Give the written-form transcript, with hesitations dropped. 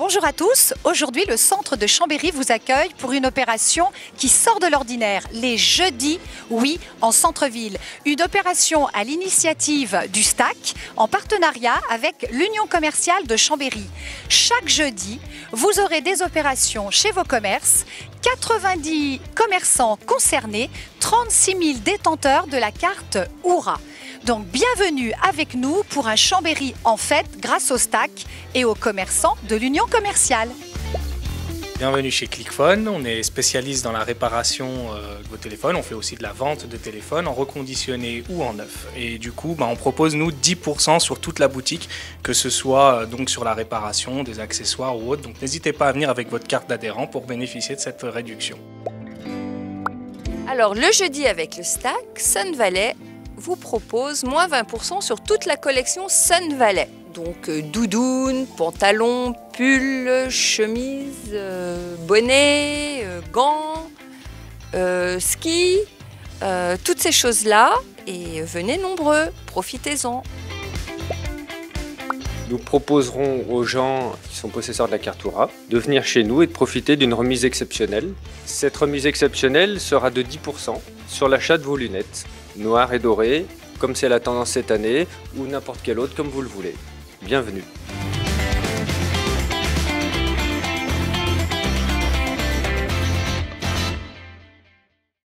Bonjour à tous, aujourd'hui le centre de Chambéry vous accueille pour une opération qui sort de l'ordinaire, les jeudis, oui, en centre-ville. Une opération à l'initiative du STAC en partenariat avec l'Union commerciale de Chambéry. Chaque jeudi, vous aurez des opérations chez vos commerces, 90 commerçants concernés, 36 000 détenteurs de la carte Oura. Donc bienvenue avec nous pour un Chambéry en fête grâce au STAC et aux commerçants de l'Union commerciale. Bienvenue chez Clickphone, on est spécialiste dans la réparation de vos téléphones, on fait aussi de la vente de téléphones en reconditionné ou en neuf. Et du coup, on propose nous 10% sur toute la boutique, que ce soit donc sur la réparation, des accessoires ou autres. Donc n'hésitez pas à venir avec votre carte d'adhérent pour bénéficier de cette réduction. Alors le jeudi avec le STAC, Sun Valley vous propose moins 20% sur toute la collection Sun Valley. Donc doudoune, pantalon, pull, chemise, bonnet, gants, ski, toutes ces choses-là. Et venez nombreux, profitez-en. Nous proposerons aux gens qui sont possesseurs de la carte Oura de venir chez nous et de profiter d'une remise exceptionnelle. Cette remise exceptionnelle sera de 10% sur l'achat de vos lunettes, noires et dorées, comme c'est la tendance cette année, ou n'importe quelle autre comme vous le voulez. Bienvenue.